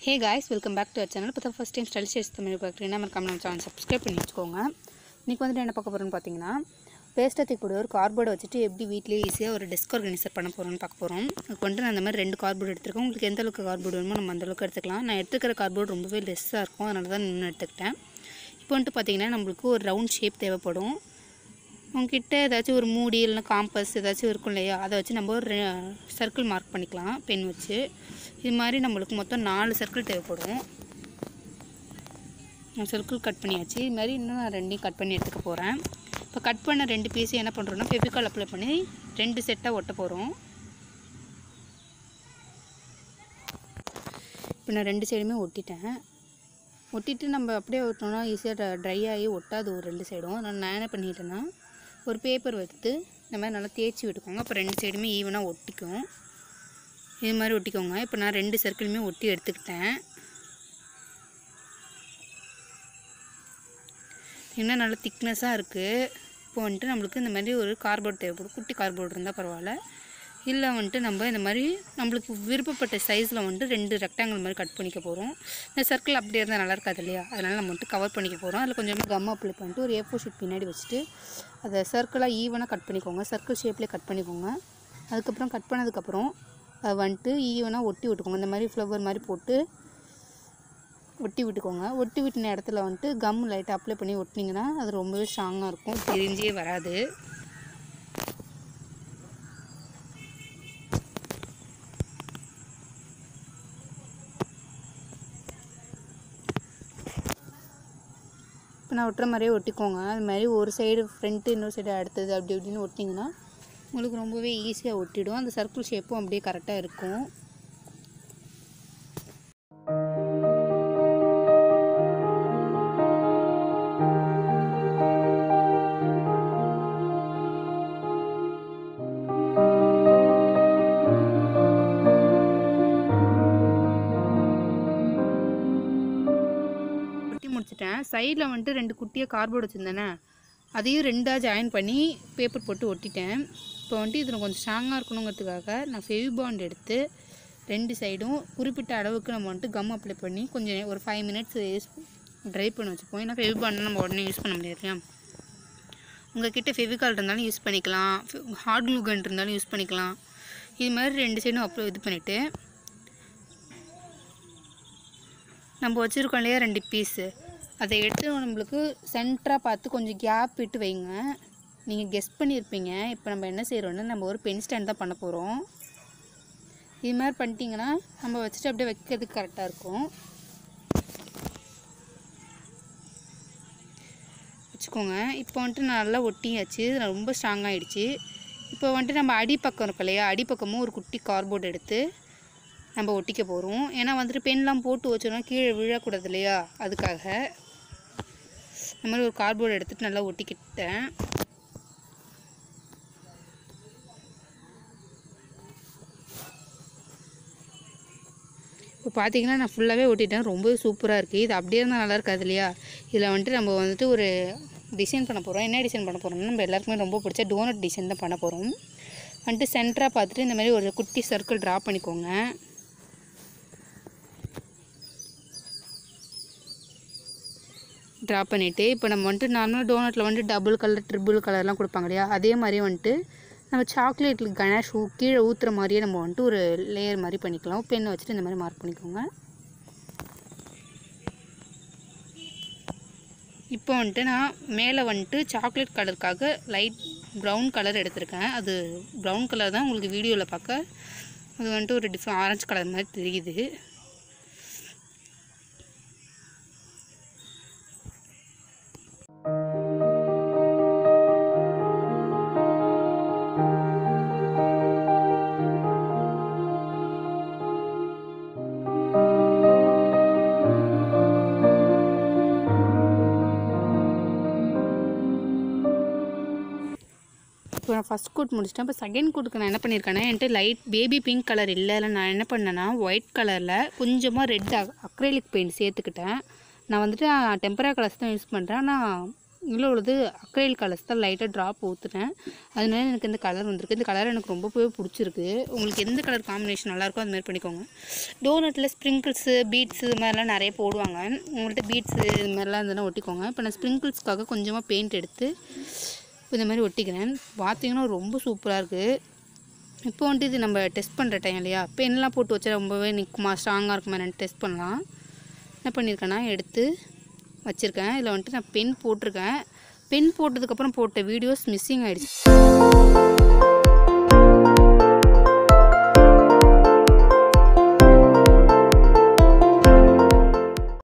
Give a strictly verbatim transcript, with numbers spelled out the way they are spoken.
Hey guys, welcome back to our channel. If you first time style shades Tamil பார்க்குறீங்கன்னா மறக்காம நம்ம channel subscribe பண்ணி வச்சுக்கோங்க. இன்னைக்கு வந்து என்ன பார்க்க போறோம்னு பார்த்தீங்கன்னா பேஸ்டத்துக்கு கூட ஒரு கார்ட்போர்ட் வச்சுட்டு எப்படி வீட்லயே ஈஸியா ஒரு டெஸ்க் ஆர்கனைசர் பண்ண போறோம்னு பார்க்க போறோம். அதுக்கு வந்து நான் அந்த மாதிரி ரெண்டு கார்ட்போர்ட் எடுத்துர்க்கேன். உங்களுக்கு எந்த அளவுக்கு கார்ட்போர்ட் வேணுமோ நம்ம அந்த அளவுக்கு எடுத்துக்கலாம். நான் எடுத்துக்கிற கார்ட்போர்ட் ரொம்பவே லெஸ்ஸா இருக்கும். அதனால தான் நான் எடுத்துக்கிட்டேன். இப்போ வந்து பார்த்தீங்கன்னா நமக்கு ஒரு ரவுண்ட் ஷேப் தேவைப்படும். உங்ககிட்ட ஏதாச்சும் ஒரு மூடி இல்லைனா காம்பஸ் ஏதாச்சும் இருக்கும் இல்லையா, அதை வச்சு நம்ம ஒரு சர்க்கிள் மார்க் பண்ணிக்கலாம் பென் வச்சு. இது மாதிரி நம்மளுக்கு மொத்தம் நாலு சர்க்கிள் தேவைப்படும். நான் சர்க்கிள் கட் பண்ணியாச்சு. இது மாதிரி இன்னும் நான் ரெண்டையும் கட் பண்ணி எடுத்துக்க போகிறேன். இப்போ கட் பண்ண ரெண்டு பீஸையும் என்ன பண்ணுறோன்னா ஃபெவிகால் அப்ளை பண்ணி ரெண்டு செட்டாக ஒட்ட போகிறோம். இப்போ நான் ரெண்டு சைடுமே ஒட்டிட்டேன். ஒட்டிட்டு நம்ம அப்படியே ஒட்டினோன்னா ஈஸியாக ட்ரை ஆகி ஒட்டாது ஒரு ரெண்டு சைடும். அதனால் நான் என்ன பண்ணிட்டேன்னா ஒரு பேப்பர் எடுத்து இந்த மாதிரி நல்லா தேய்ச்சி விட்டுக்கோங்க. அப்போ ரெண்டு சைடுமே ஈவனாக ஒட்டிக்கும். இது மாதிரி ஒட்டிக்கோங்க. இப்போ நான் ரெண்டு சர்க்கிளுமே ஒட்டி எடுத்துக்கிட்டேன். இன்னும் நல்லா திக்னஸாக இருக்குது. இப்போ வந்துட்டு நம்மளுக்கு இந்த மாதிரி ஒரு கார்ட்போர்ட் தேவைப்படும். குட்டி கார்ட்போர்ட் இருந்தால் பரவாயில்ல. இல்லை வந்துட்டு நம்ம இந்த மாதிரி நம்மளுக்கு விருப்பப்பட்ட சைஸில் வந்துட்டு ரெண்டு ரெக்டாங்கிள் மாதிரி கட் பண்ணிக்க போகிறோம். இந்த சர்க்கிள் அப்படியே இருந்தால் நல்லா இருக்காது இல்லையா, அதனால் நம்ம வந்துட்டு கவர் பண்ணிக்க போகிறோம். அதில் கொஞ்சமாக கம் அப்ளை பண்ணிட்டு ஒரு ஏ ஃபோர் ஷீட் பின்னாடி வச்சுட்டு அதை சர்க்கிளாக ஈவனாக கட் பண்ணிக்கோங்க. சர்க்கிள் ஷேப்லேயே கட் பண்ணிக்கோங்க. அதுக்கப்புறம் கட் பண்ணதுக்கப்புறம் அதை வந்துட்டு ஈவனாக ஒட்டி விட்டுக்கோங்க. இந்த மாதிரி ஃப்ளவர் மாதிரி போட்டு ஒட்டி விட்டுக்கோங்க. ஒட்டி விட்டின இடத்துல வந்துட்டு கம் லைட்டாக அப்ளை பண்ணி ஒட்டினீங்கன்னா அது ரொம்பவே ஸ்ட்ராங்காக இருக்கும், பிரிஞ்சே வராது. இப்போ நான் ஒட்டுற மாதிரியே ஒட்டிக்கோங்க. அது மாதிரி ஒரு சைடு ஃப்ரண்ட்டு இன்னொரு சைடு அடுத்தது அப்படி இப்படின்னு ஒட்டிங்கன்னா உங்களுக்கு ரொம்பவே ஈஸியாக ஒட்டிடும். அந்த சர்க்கிள் ஷேப்பும் அப்படியே கரெக்டாக இருக்கும். முடிச்சிட்டேன். சைடில் வந்துட்டு ரெண்டு குட்டியாக கார்ட்போர்ட் வச்சுருந்தேனே, அதையும் ரெண்டாக ஜாயின் பண்ணி பேப்பர் போட்டு ஒட்டிட்டேன். இப்போ வந்துட்டு இதில் கொஞ்சம் ஸ்ட்ராங்காக இருக்கணுங்கிறதுக்காக நான் ஃபெவிபாண்ட் எடுத்து ரெண்டு சைடும் குறிப்பிட்ட அளவுக்கு நம்ம வந்துட்டு கம் அப்ளை பண்ணி கொஞ்சம் ஒரு ஃபைவ் மினிட்ஸ் யூஸ் ட்ரை பண்ணி வச்சுப்போம். ஏன்னா ஃபெவிபாண்ட் நம்ம உடனே யூஸ் பண்ண முடியாது இல்லையா. உங்கள்கிட்ட ஃபெவிகால் இருந்தாலும் யூஸ் பண்ணிக்கலாம், ஹார்ட் க்ளூ கன் இருந்தாலும் யூஸ் பண்ணிக்கலாம். இது மாதிரி ரெண்டு சைடும் அப்ளை இது பண்ணிவிட்டு நம்ம வச்சுருக்கோம் இல்லையா ரெண்டு பீஸு, அதை எடுத்து நம்மளுக்கு சென்டராக பார்த்து கொஞ்சம் கேப் விட்டு வைங்க. நீங்கள் கெஸ் பண்ணியிருப்பீங்க. இப்போ நம்ம என்ன செய்கிறோன்னா நம்ம ஒரு பென் ஸ்டாண்ட் தான் பண்ண போகிறோம். இது மாதிரி பண்ணிட்டீங்கன்னா நம்ம வச்சுட்டு அப்படியே வைக்கிறதுக்கு கரெக்டாக இருக்கும். வச்சுக்கோங்க. இப்போ வந்துட்டு நல்லா ஒட்டியாச்சு. ரொம்ப ஸ்ட்ராங்காகிடுச்சு. இப்போ வந்துட்டு நம்ம அடிப்பக்கம் இருக்கும் இல்லையா, அடிப்பக்கமும் ஒரு குட்டி கார்ட்போர்ட் எடுத்து நம்ம ஒட்டிக்க போகிறோம். ஏன்னா வந்துட்டு பென்லாம் போட்டு வச்சோன்னா கீழே விழக்கூடாது இல்லையா, அதுக்காக இந்த மாதிரி ஒரு கார்ட்போர்டு எடுத்துகிட்டு நல்லா ஒட்டிக்கிட்டேன். இப்போ பார்த்தீங்கன்னா நான் ஃபுல்லாகவே ஒட்டிட்டேன். ரொம்பவே சூப்பராக இருக்குது. இது அப்படியே இருந்தால் நல்லா இருக்காது இல்லையா. இதில் வந்துட்டு நம்ம வந்துட்டு ஒரு டிசைன் பண்ண போகிறோம். என்ன டிசைன் பண்ண போகிறோம்னா நம்ம எல்லாருக்குமே ரொம்ப பிடிச்ச டோனட் டிசைன் தான் பண்ண போகிறோம். வந்துட்டு சென்டராக பார்த்துட்டு இந்த மாதிரி ஒரு குட்டி சர்க்கிள் ட்ரா பண்ணிக்கோங்க. ட்ரா பண்ணிவிட்டு இப்போ நம்ம வந்துட்டு நார்மலாக டோனட்டில் வந்துட்டு டபுள் கலர் ட்ரிபிள் கலர்லாம் கொடுப்பாங்க இல்லையா, அதே மாதிரியே வந்துட்டு நம்ம சாக்லேட்டில் கணேஷ் ஊ கீழே ஊற்றுற மாதிரியே நம்ம வந்துட்டு ஒரு லேயர் மாதிரி பண்ணிக்கலாம். பெண்ணை வச்சுட்டு இந்த மாதிரி மார்க் பண்ணிக்கோங்க. இப்போ வந்துட்டு நான் மேலே வந்துட்டு சாக்லேட் கலருக்காக லைட் ப்ரௌன் கலர் எடுத்திருக்கேன். அது ப்ரௌன் கலர் தான் உங்களுக்கு வீடியோவில் பார்க்க அது வந்துட்டு ஒரு டிஃப்ரெண்ட் ஆரஞ்சு கலர் மாதிரி தெரியுது. இப்போ நான் ஃபஸ்ட் கோட் முடிச்சிட்டேன். இப்போ செகண்ட் கோட்டுக்கு நான் என்ன பண்ணியிருக்கேன்னா என்கிட்ட லைட் பேபி பிங்க் கலர் இல்லை இல்லை நான் என்ன பண்ணேன்னா ஒயிட் கலரில் கொஞ்சமாக ரெட் அக்ரைலிக் பெயிண்ட் சேர்த்துக்கிட்டேன். நான் வந்துட்டு டெம்பரரி கலர்ஸ் தான் யூஸ் பண்ணுறேன். ஆனால் இதில் உள்ளது அக்ரைல் கலர்ஸ் தான் லைட்டாக ட்ராப் ஊற்றுனேன். அதனால எனக்கு இந்த கலர் வந்திருக்கு. இந்த கலர் எனக்கு ரொம்பவே பிடிச்சிருக்கு. உங்களுக்கு எந்த கலர் காம்பினேஷன் நல்லாயிருக்கோ அது மாதிரி பண்ணிக்கோங்க. டோனட்டில் ஸ்ப்ரிங்கிள்ஸு பீட்ஸு இது மாதிரிலாம் நிறைய போடுவாங்க. உங்கள்கிட்ட பீட்ஸு இது மாதிரிலாம் இருந்ததுன்னா ஒட்டிக்கோங்க. இப்போ நான் ஸ்ப்ரிங்கிள்ஸ்க்காக கொஞ்சமாக பெயிண்ட் எடுத்து இந்த மாதிரி ஒட்டிக்கிறேன். பார்த்தீங்கன்னா ரொம்ப சூப்பராக இருக்குது. இப்போ வந்துட்டு இது நம்ம டெஸ்ட் பண்ணுற டைம் இல்லையா, பென்லாம் போட்டு வச்சா ரொம்பவே நிற்குமா ஸ்ட்ராங்காக இருக்குமா என்னென்னு டெஸ்ட் பண்ணலாம். என்ன பண்ணியிருக்கேன்னா எடுத்து வச்சுருக்கேன். இதில் வந்துட்டு நான் பென் போட்டிருக்கேன். பென் போட்டதுக்கப்புறம் போட்ட வீடியோஸ் மிஸ்ஸிங் ஆகிடுச்சு.